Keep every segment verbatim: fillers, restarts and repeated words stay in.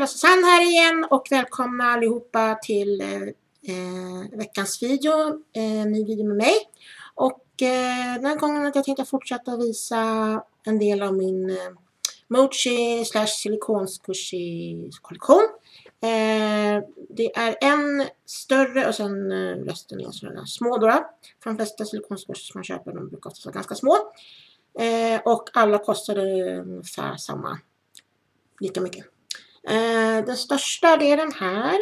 Sandra Susanne här igen och välkomna allihopa till eh, veckans video, eh, ny video med mig. Och eh, den här gången att jag tänkte fortsätta visa en del av min eh, mochi slash silikonsquishy kollektion. Eh, det är en större och sen eh, resten är sådana små då. För de flesta silikonsquishy som man köper, de brukar vara ganska små. Eh, och alla kostade ungefär samma, lika mycket. Eh, den största det är den här.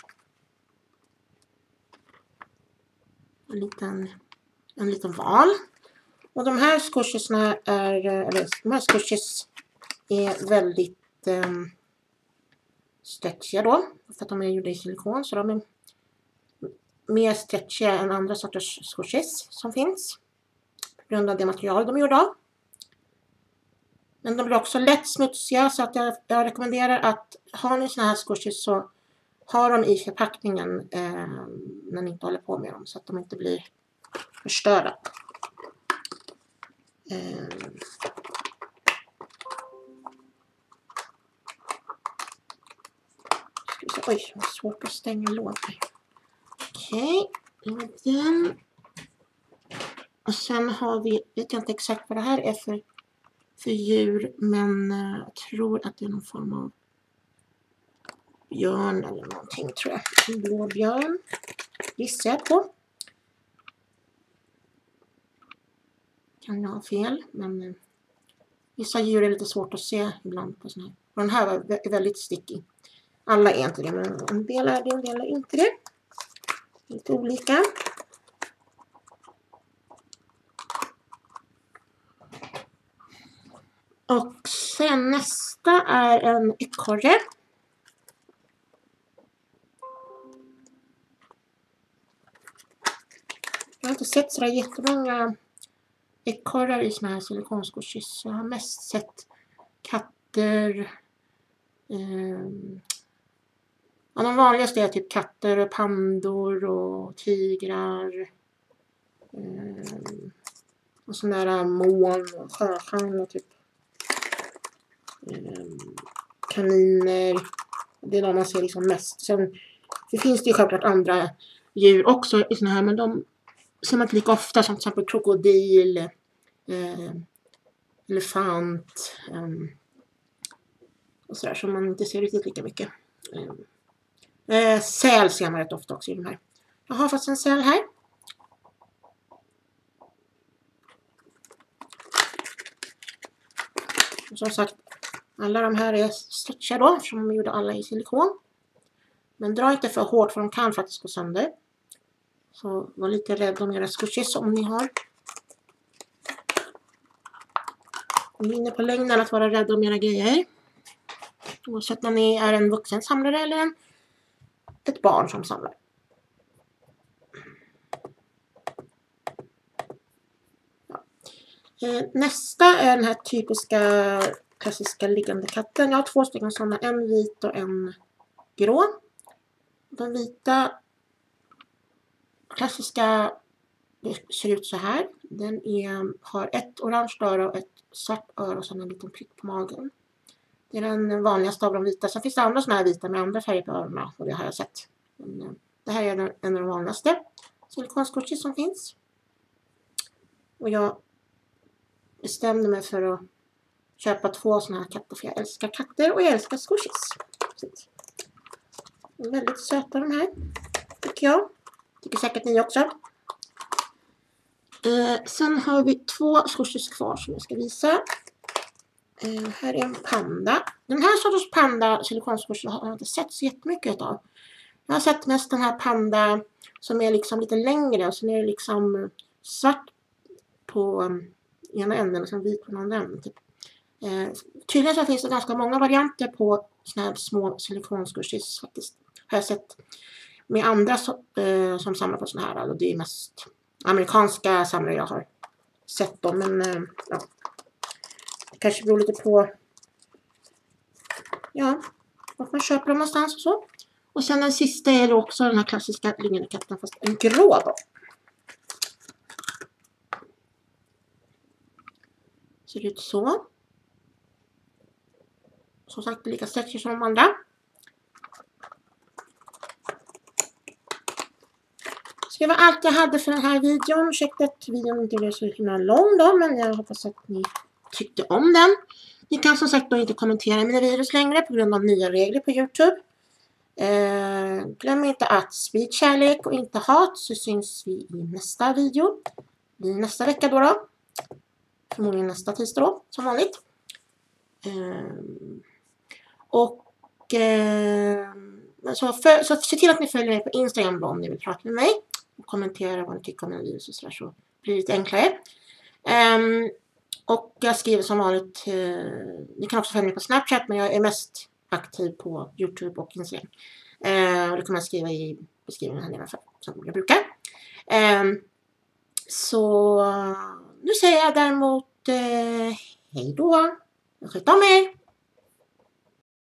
En liten, en liten val. Och de här squishiesna är, eller de här squishies är väldigt eh, stretchiga då. För att de är gjorda i silikon, så de är mer stretchiga än andra sorters squishies som finns. På grund av det material de är gjorda av. Men de blir också lätt smutsiga, så att jag, jag rekommenderar att har ni såna här squishies så har de i förpackningen eh, när ni inte håller på med dem, så att de inte blir förstörda. Eh. Oj, det är svårt att stänga lådan. Okej, okay, den. Och sen har vi, vet jag inte exakt vad det här är för för djur, men uh, jag tror att det är någon form av björn eller någonting, tror jag. En blå björn gissar jag på. Kan jag ha fel, men uh, vissa djur är lite svårt att se ibland på såna här. Och den här är väldigt stickig. Alla är inte det, men en del är det, en del är inte det. Lite olika. Och sen nästa är en ekorre. Jag har inte sett sådär jättemånga ekorrar i såna här silikonsquishies. Jag har mest sett katter. Eh, ja, de vanligaste är typ katter och pandor och tigrar. Eh, och sådana där mån och sjöstjärnor typ. Kaniner. Det är de man ser liksom mest. Sen det finns det ju självklart andra djur också i såna här, men de ser man inte lika ofta, som till exempel krokodil, eh, elefant eh, och sådär, som man inte ser riktigt lika mycket. Eh, säl ser man rätt ofta också i de här. Jag har fått en säl här. Och som sagt, alla de här är stretchiga då, eftersom de gjorde alla i silikon. Men dra inte för hårt, för de kan faktiskt gå sönder. Så var lite rädd om era squishies om ni har. Ni är inne på längden att vara rädda om era grejer. Oavsett om ni är en vuxen samlare eller en, ett barn som samlar. Ja. Eh, nästa är den här typiska klassiska liggande katten. Jag har två stycken sådana, en vit och en grå. Den vita klassiska ser ut så här. Den är, har ett orange öra och ett svart öra och sen en liten prick på magen. Det är den vanligaste av de vita. Sen finns det andra sådana här vita med andra färger på öronen, och det har jag sett. Men det här är den, en av de vanligaste silikonsquishies som finns. Och jag bestämde mig för att köpa två såna här katter, för jag älskar katter och jag älskar squishies. Väldigt söta de här, tycker jag. Tycker säkert ni också. Eh, sen har vi två squishies kvar som jag ska visa. Eh, här är en panda. Den här sortens panda silikonsquishy har jag inte sett så jättemycket av. Jag har sett mest den här panda som är liksom lite längre, och sen är det liksom svart på um, ena änden och sen vit på den andra änden. Typ. Eh, tydligen så finns det ganska många varianter på såna här små silikonsquishies faktiskt. Har jag sett med andra so eh, som samlar på såna här. Och det är mest amerikanska samlare jag har sett dem. Men eh, ja. Det kanske beror lite på ja, vart man köper dem någonstans och så. Och sen den sista är också den här klassiska liggande katten, fast en grå då. Ser ut så. Som sagt, lika stretchig som de andra. det var allt jag hade för den här videon. Ursäkta att videon inte blev så himla lång då, men jag hoppas att ni tyckte om den. Ni kan som sagt då inte kommentera mina videos längre på grund av nya regler på YouTube. Eh, glöm inte att sprid kärlek och inte hat, så syns vi i nästa video. I nästa vecka då då. Förmodligen nästa tisdag då, som vanligt. Eh, och eh, så, för, så se till att ni följer mig på Instagram då, om ni vill prata med mig. Och kommentera vad ni tycker om den videon så, sådär, så blir det lite enklare. Eh, och jag skriver som vanligt. Eh, ni kan också följa mig på Snapchat, men jag är mest aktiv på YouTube och Instagram. Eh, och det kommer jag skriva i beskrivningen här nedanför, som jag brukar. Eh, så nu säger jag däremot eh, hej då. Sköt om er.